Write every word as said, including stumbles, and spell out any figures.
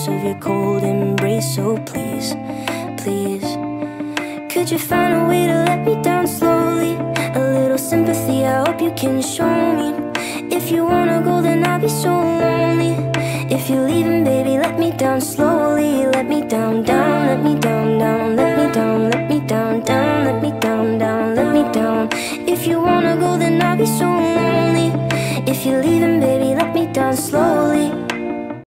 ice of your cold embrace. So please, please, could you find a way to let me down slowly? A little sympathy, I hope you can show me. If you wanna go, then I'll be so lonely. If you're leaving, baby, let me down slowly. Let me down, down, let me down, down. Let me down, let me down, down. Let me down, down, let me down. If you wanna go, then I'll be so lonely. If you're leaving, baby, let me down slowly.